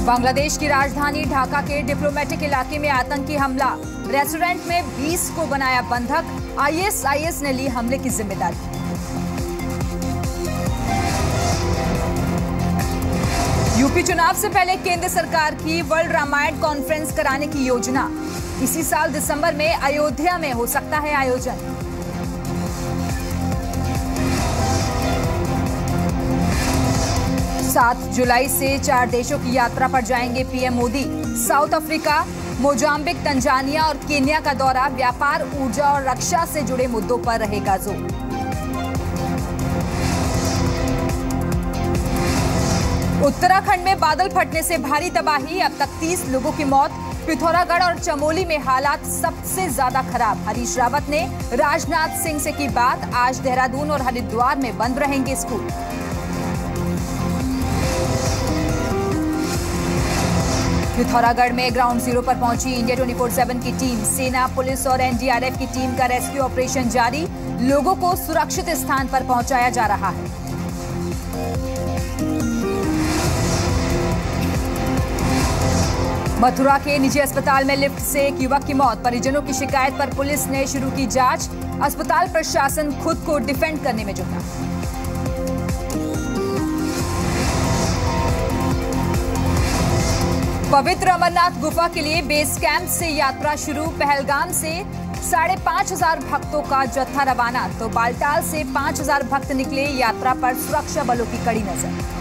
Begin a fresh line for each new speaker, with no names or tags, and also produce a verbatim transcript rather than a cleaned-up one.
बांग्लादेश की राजधानी ढाका के डिप्लोमेटिक इलाके में आतंकी हमला। रेस्टोरेंट में बीस को बनाया बंधक। आईएसआईएस ने ली हमले की जिम्मेदारी। यूपी चुनाव से पहले केंद्र सरकार की वर्ल्ड रामायण कॉन्फ्रेंस कराने की योजना। इसी साल दिसंबर में अयोध्या में हो सकता है आयोजन। सात जुलाई से चार देशों की यात्रा पर जाएंगे PM Modi. South Africa, Mozambique, Tanzania और केन्या का दौरा। व्यापार, ऊर्जा और रक्षा से जुड़े मुद्दों पर रहेगा जोर। उत्तराखंड में बादल फटने से भारी तबाही। अब तक तीस लोगों की मौत। पिथौरागढ़ और चमोली में हालात सबसे ज्यादा खराब। हरीश रावत ने राजनाथ सिंह से की बात। आज देहरादून और हरिद्वार में बंद रहेंगे स्कूल। पिथौरागढ़ में ग्राउंड जीरो पर पहुंची इंडिया चौबीस सात की टीम। सेना, पुलिस और एनडीआरएफ की टीम का रेस्क्यू ऑपरेशन जारी। लोगों को सुरक्षित स्थान पर पहुंचाया जा रहा है। मथुरा के निजी अस्पताल में लिफ्ट से एक युवक की मौत। परिजनों की शिकायत पर पुलिस ने शुरू की जांच। अस्पताल प्रशासन खुद को डिफेंड करने में जुटा। पवित्र अमरनाथ गुफा के लिए बेस कैंप से यात्रा शुरू। पहलगाम से साढ़े पांच हजार भक्तों का जत्था रवाना। तो बालटाल से पांच हजार भक्त निकले। यात्रा पर सुरक्षा बलों की कड़ी नजर।